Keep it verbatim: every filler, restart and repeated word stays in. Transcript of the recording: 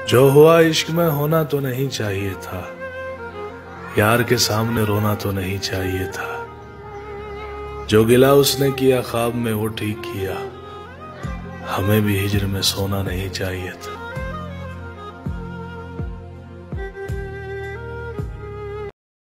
जो हुआ इश्क में होना तो नहीं चाहिए था, यार के सामने रोना तो नहीं चाहिए था। जो गिला उसने किया ख्वाब में वो ठीक किया, हमें भी हिजर में सोना नहीं चाहिए था।